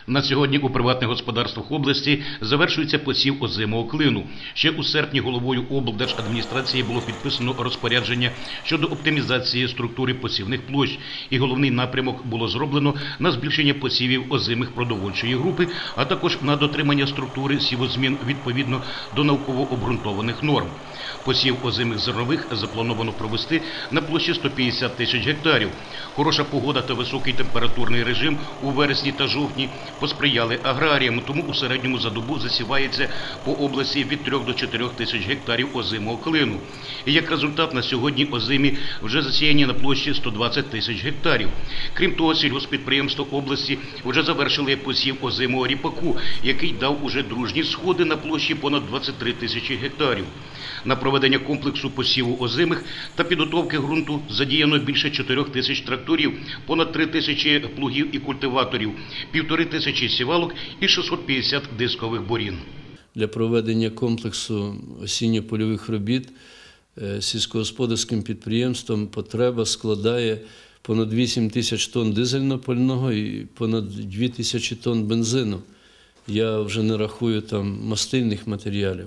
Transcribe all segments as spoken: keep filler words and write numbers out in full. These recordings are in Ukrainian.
На сьогодні у приватних господарствах області завершується посів озимого клину. Ще у серпні головою облдержадміністрації було підписано розпорядження щодо оптимізації структури посівних площ, і головний напрямок було зроблено на збільшення посівів озимих продовольчої групи, а також на дотримання структури сівозмін відповідно до науково обґрунтованих норм. Посів озимих зернових заплановано провести на площі сто п'ятдесят тисяч гектарів. Хороша погода та високий температурний режим у вересні та жовтні посприяли аграріям, тому у середньому за добу засівається по області від трьох до чотирьох тисяч гектарів озимого клину. І як результат на сьогодні озимі вже засіяні на площі сто двадцять тисяч гектарів. Крім того, сільгосппідприємства області вже завершили посів озимого ріпаку, який дав уже дружні сходи на площі понад двадцять три тисячі гектарів. На проведення комплексу посіву озимих та підготовки ґрунту задіяно більше чотирьох тисяч тракторів, понад три тисячі плугів і культиваторів, півтори тисячі сівалок і шістсот п'ятдесят дискових борін. Для проведення комплексу осінньо-польових робіт сільськогосподарським підприємством потреба складає понад вісім тисяч тонн дизельно-пального і понад дві тисячі тонн бензину. Я вже не рахую там мастильних матеріалів.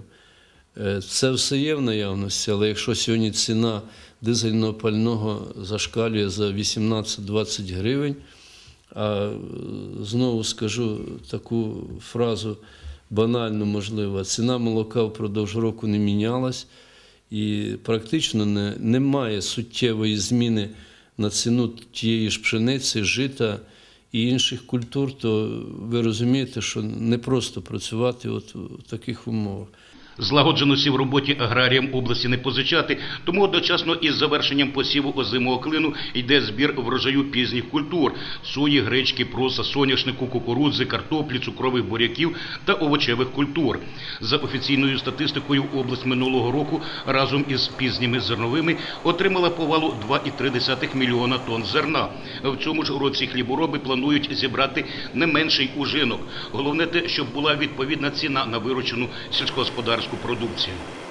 Це все є в наявності, але якщо сьогодні ціна дизельного пального зашкалює за вісімнадцять-двадцять гривень, а знову скажу таку фразу банальну, можливо, ціна молока впродовж року не мінялась і практично не, немає суттєвої зміни на ціну тієї ж пшениці, жита і інших культур, то ви розумієте, що не просто працювати от в таких умовах. Злагодженості в роботі аграріям області не позичати, тому одночасно із завершенням посіву озимого клину йде збір врожаю пізніх культур – сої, гречки, проса, соняшнику, кукурудзи, картоплі, цукрових буряків та овочевих культур. За офіційною статистикою, область минулого року разом із пізніми зерновими отримала повалу два і три десятих мільйона тонн зерна. В цьому ж році хлібороби планують зібрати не менший ужинок. Головне те, щоб була відповідна ціна на виручену сільськогосподарську продукцію.